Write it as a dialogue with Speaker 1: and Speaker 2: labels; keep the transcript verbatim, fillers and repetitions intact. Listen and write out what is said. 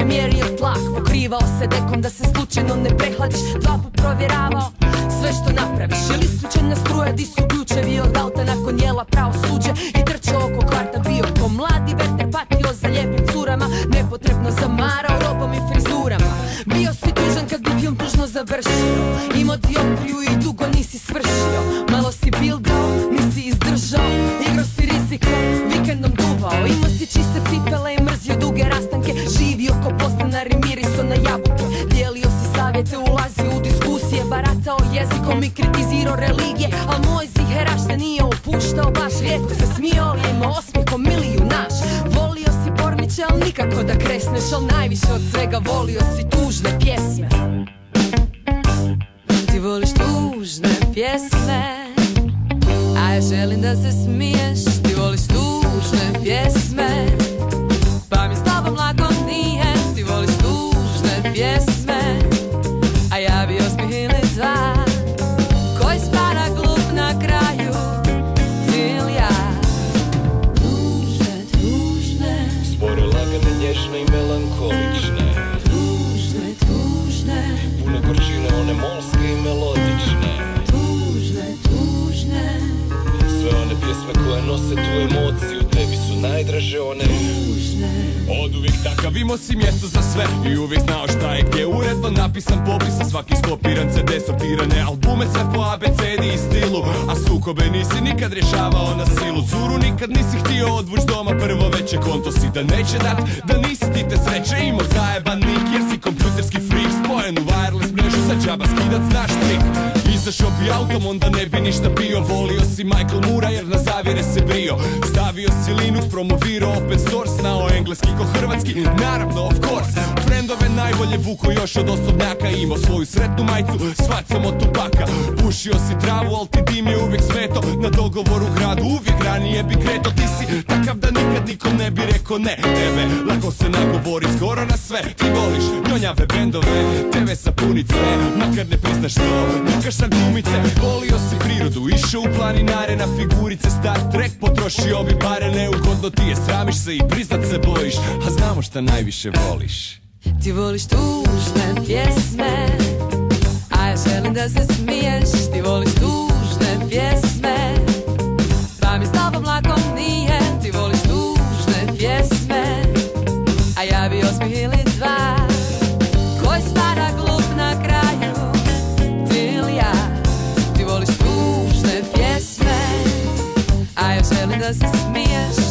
Speaker 1: je mjerio tlak, pokrivao se dekom da se slučajno ne prehladiš. Dva put provjeravao sve što napraviš. Je li isključena struja, di su ključevi od auta nakon jela pravosuđe i trčao oko kvarta. Bio ko mladi veter, patio za lijepim curama, nepotrebno zamarao robom i frizurama. Bio si tužan kad bi film tužno završio, imao diopriju i dugo nisi svršio. Malo si bildao, nisi izdržao, igrao si riziko, vikendom duvao. Imao si čiste cipele i mrzio duge rastanke, živio ko podstanar i miriso na jabuke. Dijelio si savjete, ulazio u diskusije, baratao jezikom i kritizirao religije. Al moj ziheraš se nije opuštao, baš rijetko se smio, ali imao osmijeh ko milijunaš. Volio si porniće, al nikako da kresneš, al najviše od svega volio si tužne pjesme. Ti voliš tužne pjesme, a ja želim da se smiješ. Ti voliš tužne pjesme, pa mi s tobom lako nije. Ti voliš tužne pjesme, a ja bi osmijeh ili dva, koji spada glup na kraju, ti ili ja. Tužne, tužne,
Speaker 2: spore, lagane, nježne i melankolične.
Speaker 1: Tužne, tužne,
Speaker 2: pune gorčine, one molske i melodične.
Speaker 1: Tužne, tužne,
Speaker 2: sve one pjesme koje nose tu emociju, tebi su najdraže one
Speaker 1: tužne.
Speaker 3: Od uvijek takav imao si mjesto za sve i uvijek znao šta je gdje. Uredno napisan popis, a svaki skopiran ce de, sortirane albume, sve po a be ce de i stilu. A sukobe nisi nikad rješavao na silu, curu nikad nisi htio odvuć doma, prvo veće konto si da neće dat, da nisi ti te sreće imao zajeban nik, jer si kompjuterski freak, spojen u wireless mrežu, sa džaba skidat znaš trik. Izašao bi autom, onda ne bi ništa pio, volio si Michael Moora jer na zavjere se brio. Stavio si Linux, promovirao open source, znao engleski ko hrvatski, naravno of course. Friendove najbolje vuko još od osobnjaka, imao svoju sretnu majicu s facom od Tupaka. Pušio si travu, al ti dim je uvijek smeto, na dogovor u gradu uvijek ranije bi kreto. Ti si takav da nikad nikom ne bi rekao ne, tebe lako se nagovori skoro na sve. Ti voliš njonjave bendove, tebe sapunice, makar ne priznaš to, dukaš na glumice. Volio si prirodu, išao u planinare na figurice, Star Trek potrošio bi pare, neugodno ti je, sramiš se i priznat se bojiš, a znamo šta najviše voliš.
Speaker 1: Ti voliš tužne pjesme, a ja želim da se smiješ. Ti voliš tužne pjesme, pa mi s tobom lako nije. Ti voliš tužne pjesme, a ja bi osmijeh ili dva, koji spada glup na kraju, ti ili ja. Ti voliš tužne pjesme, a ja želim da se smiješ.